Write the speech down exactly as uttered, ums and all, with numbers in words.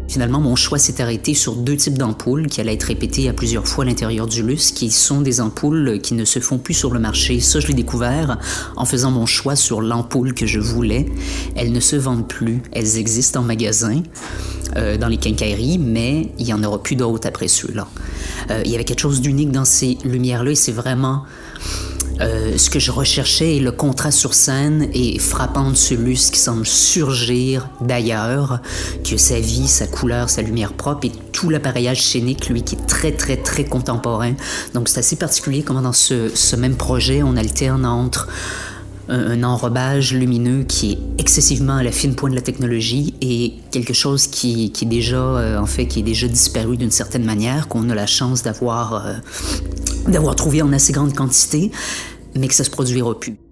Finalement, mon choix s'est arrêté sur deux types d'ampoules qui allaient être répétées à plusieurs fois à l'intérieur du lustre, qui sont des ampoules qui ne se font plus sur le marché. Ça, je l'ai découvert en faisant mon choix sur l'ampoule que je voulais. Elles ne se vendent plus. Elles existent en magasin, euh, dans les quincailleries, mais il n'y en aura plus d'autres après ceux-là. Euh, il y avait quelque chose d'unique dans ces lumières-là et c'est vraiment... Euh, ce que je recherchais et le contraste sur scène est frappant de ce lustre qui semble surgir d'ailleurs, que sa vie, sa couleur, sa lumière propre et tout l'appareillage scénique, lui, qui est très, très, très contemporain. Donc c'est assez particulier comment dans ce, ce même projet, on alterne entre un, un enrobage lumineux qui est excessivement à la fine pointe de la technologie et quelque chose qui, qui est déjà, euh, en fait, qui est déjà disparu d'une certaine manière, qu'on a la chance d'avoir... Euh, d'avoir trouvé en assez grande quantité, mais que ça se produira plus.